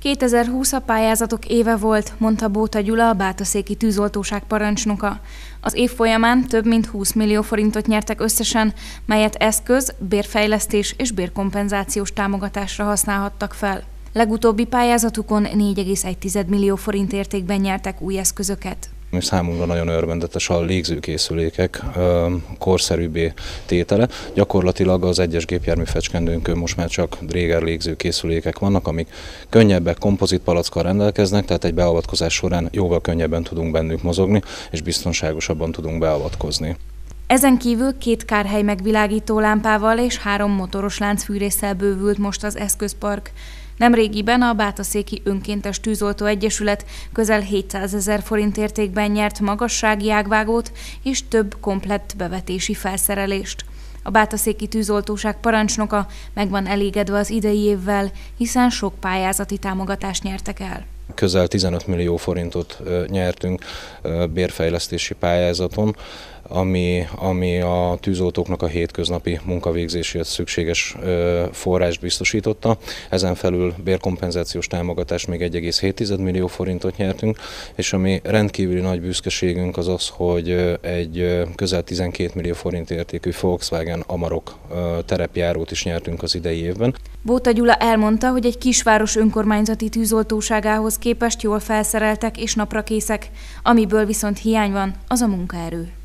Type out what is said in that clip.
2020 a pályázatok éve volt, mondta Bóta Gyula, a bátaszéki tűzoltóság parancsnoka. Az év folyamán több mint 20 millió forintot nyertek összesen, melyet eszköz, bérfejlesztés és bérkompenzációs támogatásra használhattak fel. Legutóbbi pályázatukon 4,1 millió forint értékben nyertek új eszközöket. Számunkra nagyon örvendetes a légzőkészülékek korszerűbbé tétele. Gyakorlatilag az egyes gépjárműfecskendőnkön most már csak Dräger légzőkészülékek vannak, amik könnyebbek, kompozitpalackkal rendelkeznek, tehát egy beavatkozás során jóval könnyebben tudunk bennük mozogni, és biztonságosabban tudunk beavatkozni. Ezen kívül 2 kárhely megvilágító lámpával és 3 motoros láncfűrésszel bővült most az eszközpark. Nemrégiben a Bátaszéki Önkéntes Tűzoltó Egyesület közel 700 000 forint értékben nyert magassági ágvágót és több komplett bevetési felszerelést. A bátaszéki tűzoltóság parancsnoka meg van elégedve az idei évvel, hiszen sok pályázati támogatást nyertek el. Közel 15 millió forintot nyertünk bérfejlesztési pályázaton, ami a tűzoltóknak a hétköznapi munkavégzéséhez szükséges forrást biztosította. Ezen felül bérkompenzációs támogatást még 1,7 millió forintot nyertünk, és ami rendkívüli nagy büszkeségünk az az, hogy egy közel 12 millió forint értékű Volkswagen Amarok terepjárót is nyertünk az idei évben. Bóta Gyula elmondta, hogy egy kisváros önkormányzati tűzoltóságához képest jól felszereltek és naprakészek, amiből viszont hiány van, az a munkaerő.